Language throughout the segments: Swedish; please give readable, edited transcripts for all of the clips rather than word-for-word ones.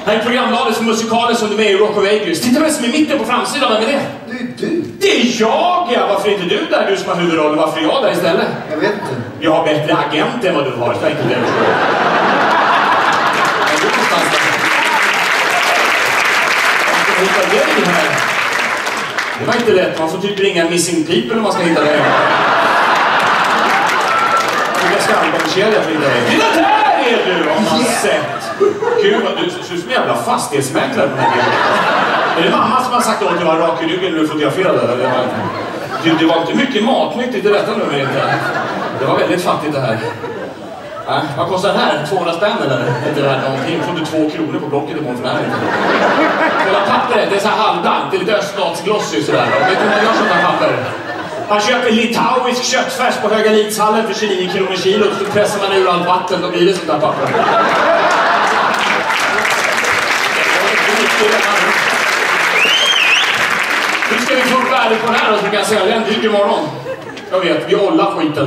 Här är programbladet för musikalen som du är med i Rock of Ages. Titta vem som är i mitten på framsidan, vem är det? Det är du. Det är jag, ja. Varför är inte du där, du som har huvudrollen? Varför är jag där istället? Jag vet inte. Jag har bättre agent än vad du har, så enkelt det. Det var inte lätt, man får typ ringa Missing People om man ska hitta det. Det ska kedja för dig. Det där är du, om man sett. Gud, vad du ser ut som en jävla fastighetsmäklare på den här bilden. Är det mamma som har sagt åt dig att vara rak i ryggen när du fotograferade eller? Det var inte mycket matnyttigt i detta nummer inte. Det var väldigt fattigt det här. Vad kostar det här? 200 spänn eller? Inte värt någonting. Får du 2 kronor på blocket imorgon för det här. Kolla pappret, det är så här halvdant. Det är lite öststatsglossy sådär. Vet du hur man gör sånt här papper? Man köper litauisk köttfärs på Höga Lidshallen för 29 kronor kilo. Så pressar man ur allt vatten, då blir det sånt här papper. Nu ska vi få upp värdet på den här och så kan jag sälja en dyrt imorgon. Jag vet, vi ollar skiten.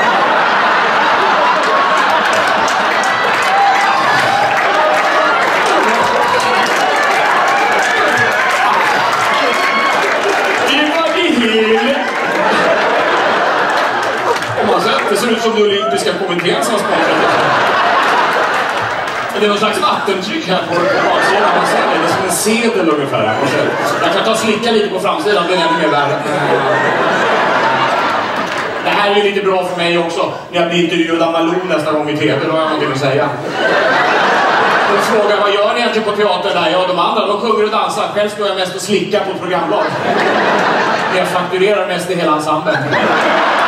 Det ser ut som den olympiska kommittén som har sponsrat det. Det är någon slags vattentryck här på baksidan. Man ser det. Det är som en sedel ungefär. Jag kan ta och slicka lite på framsidan. Det är ännu mer värre. Det här är ju lite bra för mig också. När jag blir intervjuad av Malou nästa gång i TV. Då har jag någonting att säga. De frågar, vad gör ni egentligen på teatern där? Ja, de andra, de sjunger och dansar. Själv står jag mest och slickar på ett programblad. Jag fakturerar mest i hela ensemblen.